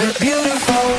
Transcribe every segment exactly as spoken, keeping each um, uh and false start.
We're beautiful.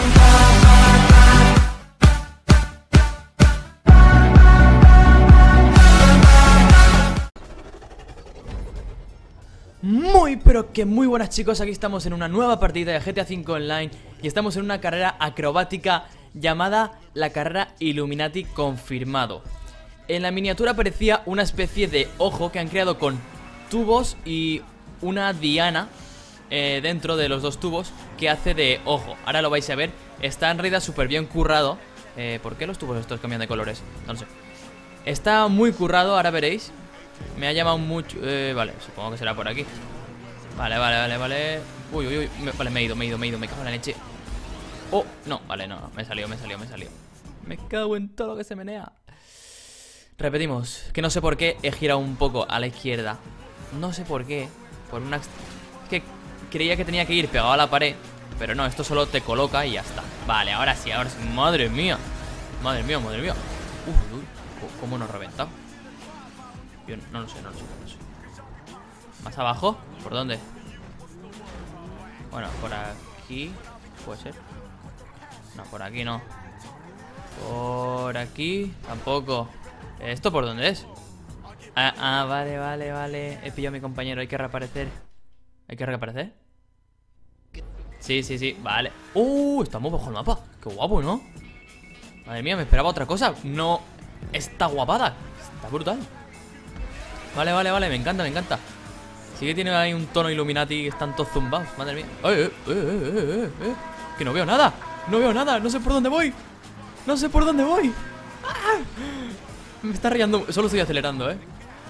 Muy pero que muy buenas chicos, aquí estamos en una nueva partida de G T A cinco Online y estamos en una carrera acrobática llamada la carrera Illuminati confirmado. En la miniatura aparecía una especie de ojo que han creado con tubos y una diana eh, dentro de los dos tubos que hace de ojo. Ahora lo vais a ver, está en realidad súper bien currado. eh, ¿Por qué los tubos estos cambian de colores? No lo sé. Está muy currado, ahora veréis. Me ha llamado mucho... Eh, vale, supongo que será por aquí. Vale, vale, vale, vale. Uy, uy, uy. Me, vale, me he ido, me he ido, me he ido. Me cago en la leche. Oh, no, vale, no, no. Me salió, me salió, me salió. Me cago en todo lo que se menea. Repetimos. Que no sé por qué he girado un poco a la izquierda. No sé por qué. Por una... Es que creía que tenía que ir pegado a la pared. Pero no, esto solo te coloca y ya está. Vale, ahora sí, ahora sí. Madre mía. Madre mía, madre mía. Uy, uy. ¿Cómo nos ha reventado? Yo no lo sé, no lo sé, no lo sé. ¿Más abajo? ¿Por dónde? Bueno, por aquí. ¿Puede ser? No, por aquí no. Por aquí tampoco. ¿Esto por dónde es? Ah, ah, vale, vale, vale. He pillado a mi compañero, hay que reaparecer. ¿Hay que reaparecer? Sí, sí, sí, vale. ¡Uh! Estamos bajo el mapa. Qué guapo, ¿no? Madre mía, me esperaba otra cosa. No, está guapada. Está brutal. Vale, vale, vale, me encanta, me encanta. Sí que tiene ahí un tono Illuminati. Están todos zumbados, madre mía. ¡Eh, eh, eh, eh, eh, eh! Que no veo nada, no veo nada, no sé por dónde voy. No sé por dónde voy. ¡Ah! Me está rayando, solo estoy acelerando, eh.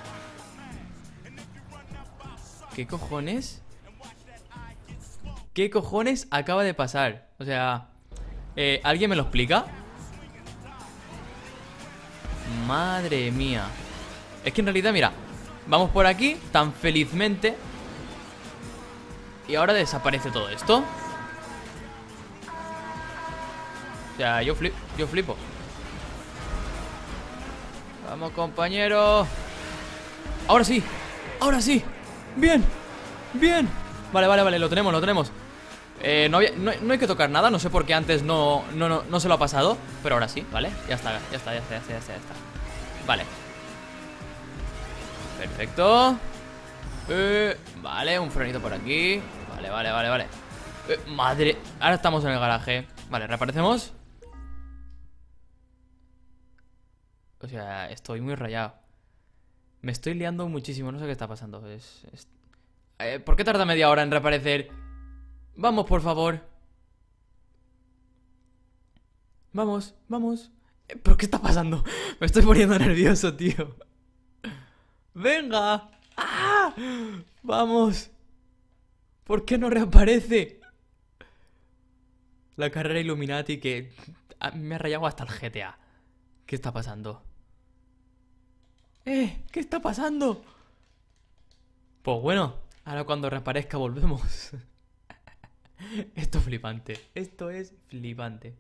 ¿Qué cojones? ¿Qué cojones acaba de pasar? O sea, eh, ¿alguien me lo explica? Madre mía. Es que en realidad, mira, vamos por aquí tan felizmente y ahora desaparece todo esto. O sea, yo, flip, yo flipo. Vamos, compañero. Ahora sí, ahora sí. Bien, bien. Vale, vale, vale, lo tenemos, lo tenemos. eh, no, había, no, no hay que tocar nada. No sé por qué antes no, no, no, no se lo ha pasado. Pero ahora sí, ¿vale? Ya está, ya está, ya está, ya está, ya está, ya está. Vale. Perfecto. eh, Vale, un frenito por aquí. Vale, vale, vale, vale. eh, Madre, ahora estamos en el garaje. Vale, reaparecemos. O sea, estoy muy rayado. Me estoy liando muchísimo, no sé qué está pasando. es, es... Eh, ¿Por qué tarda media hora en reaparecer? Vamos, por favor. Vamos, vamos. eh, ¿Pero qué está pasando? Me estoy poniendo nervioso, tío. ¡Venga! ¡Ah! ¡Vamos! ¿Por qué no reaparece? La carrera Illuminati que me ha rayado hasta el G T A. ¿Qué está pasando? ¡Eh! ¿Qué está pasando? Pues bueno, ahora cuando reaparezca volvemos. Esto es flipante. Esto es flipante.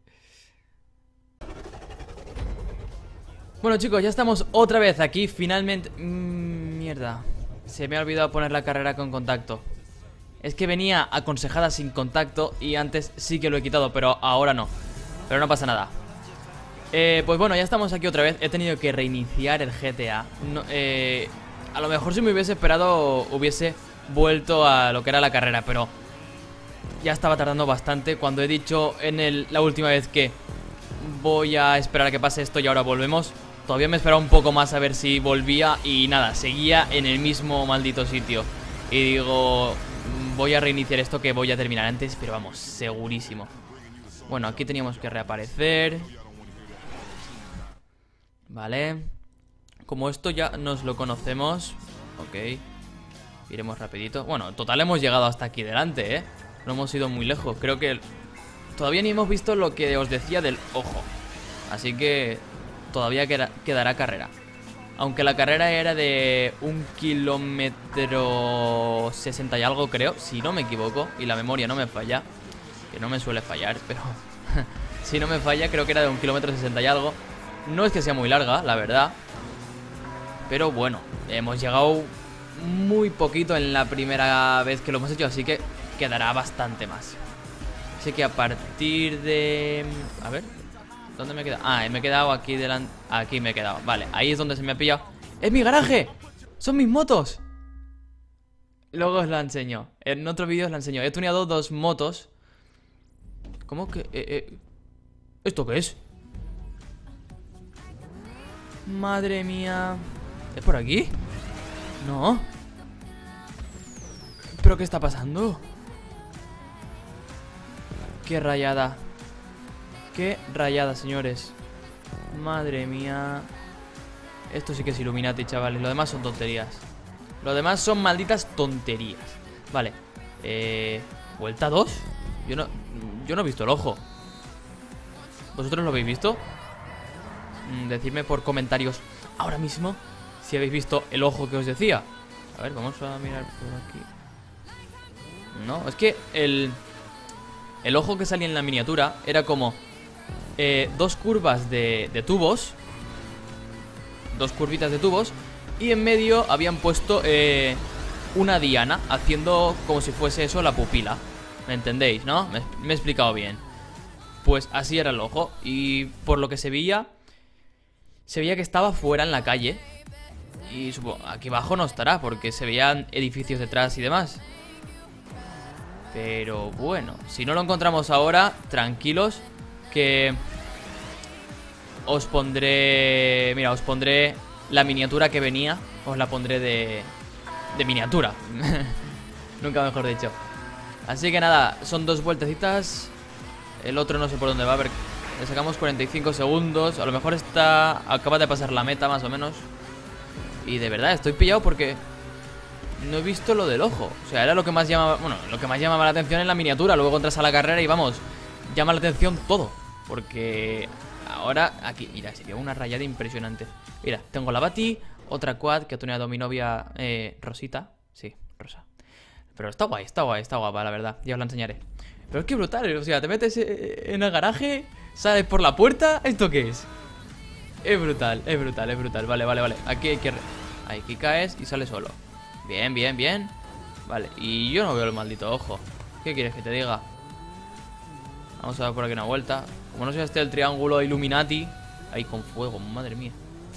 Bueno chicos, ya estamos otra vez aquí, finalmente... Mm, mierda, se me ha olvidado poner la carrera con contacto. Es que venía aconsejada sin contacto y antes sí que lo he quitado, pero ahora no. Pero no pasa nada. eh, Pues bueno, ya estamos aquí otra vez. He tenido que reiniciar el G T A. no, eh, A lo mejor si me hubiese esperado hubiese vuelto a lo que era la carrera, pero ya estaba tardando bastante. Cuando he dicho en el, la última vez que voy a esperar a que pase esto y ahora volvemos, todavía me esperaba un poco más a ver si volvía y nada, seguía en el mismo maldito sitio. Y digo, voy a reiniciar esto que voy a terminar antes, pero vamos, segurísimo. Bueno, aquí teníamos que reaparecer. Vale. Como esto ya nos lo conocemos. Ok. Iremos rapidito. Bueno, total hemos llegado hasta aquí delante, ¿eh? No hemos ido muy lejos. Creo que todavía ni hemos visto lo que os decía del ojo. Así que todavía quedará carrera. Aunque la carrera era de un kilómetro sesenta y algo, creo, si no me equivoco. Y la memoria no me falla, que no me suele fallar, pero si no me falla, creo que era de un kilómetro sesenta y algo. No es que sea muy larga, la verdad, pero bueno, hemos llegado muy poquito en la primera vez que lo hemos hecho, así que quedará bastante más. Así que a partir de... A ver, ¿dónde me he quedado? Ah, me he quedado aquí delante. Aquí me he quedado, vale, ahí es donde se me ha pillado. ¡Es mi garaje! ¡Son mis motos! Luego os la enseño. En otro vídeo os la enseño. He tuneado dos motos. ¿Cómo que...? Eh, eh... ¿Esto qué es? Madre mía. ¿Es por aquí? No. ¿Pero qué está pasando? Qué rayada. Qué rayada, señores. Madre mía. Esto sí que es Illuminati, chavales. Lo demás son tonterías. Lo demás son malditas tonterías. Vale. Eh... ¿Vuelta dos? Yo no... Yo no he visto el ojo. ¿Vosotros lo habéis visto? Mm, decidme por comentarios ahora mismo si habéis visto el ojo que os decía. A ver, vamos a mirar por aquí. No, es que el... El ojo que salía en la miniatura era como... Eh, dos curvas de, de tubos. Dos curvitas de tubos. Y en medio habían puesto eh, una diana, haciendo como si fuese eso la pupila. ¿Me entendéis, no? Me, me he explicado bien. Pues así era el ojo. Y por lo que se veía, se veía que estaba fuera en la calle. Y supongo, aquí abajo no estará, porque se veían edificios detrás y demás. Pero bueno, si no lo encontramos ahora, tranquilos, que os pondré... Mira, os pondré la miniatura que venía. Os la pondré de, de miniatura. Nunca mejor dicho. Así que nada, son dos vueltecitas. El otro no sé por dónde va. A ver, le sacamos cuarenta y cinco segundos. A lo mejor está... acaba de pasar la meta más o menos. Y de verdad estoy pillado porque no he visto lo del ojo. O sea, era lo que más llamaba... Bueno, lo que más llamaba la atención en la miniatura. Luego entras a la carrera y vamos, llama la atención todo. Porque ahora aquí, mira, sería una rayada impresionante. Mira, tengo la Bati, otra quad que ha tuneado mi novia eh, Rosita. Sí, Rosa. Pero está guay, está guay, está guapa, la verdad. Ya os la enseñaré. Pero es que brutal, o sea, te metes en el garaje, sales por la puerta. ¿Esto qué es? Es brutal, es brutal, es brutal. Vale, vale, vale. Aquí hay que... Aquí caes y sales solo. Bien, bien, bien. Vale, y yo no veo el maldito ojo. ¿Qué quieres que te diga? Vamos a dar por aquí una vuelta. Como no sea este el triángulo Illuminati. Ahí con fuego, madre mía.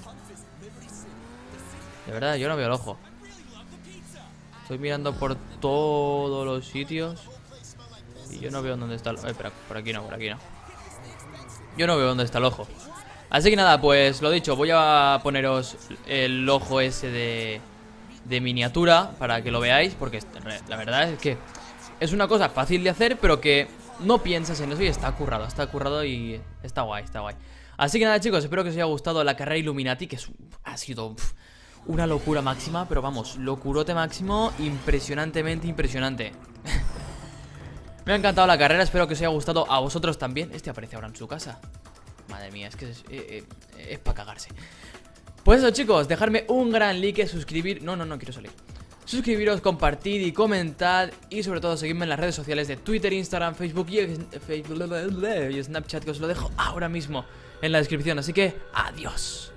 De verdad, yo no veo el ojo. Estoy mirando por todos los sitios y yo no veo dónde está el... Eh, espera, por aquí no, por aquí no. Yo no veo dónde está el ojo. Así que nada, pues lo dicho, voy a poneros el ojo ese de, de miniatura para que lo veáis, porque la verdad es que es una cosa fácil de hacer, pero que no piensas en eso y está currado, está currado y está guay, está guay. Así que nada, chicos, espero que os haya gustado la carrera Illuminati, que es, ha sido pff, una locura máxima, pero vamos, locurote máximo, impresionantemente impresionante. Me ha encantado la carrera, espero que os haya gustado a vosotros también. Este aparece ahora en su casa. Madre mía, es que es, eh, eh, es para cagarse. Pues eso, chicos, dejarme un gran like, suscribir... No, no, no quiero salir. Suscribiros, compartid y comentad. Y sobre todo seguidme en las redes sociales de Twitter, Instagram, Facebook y, y Snapchat, que os lo dejo ahora mismo en la descripción. Así que, adiós.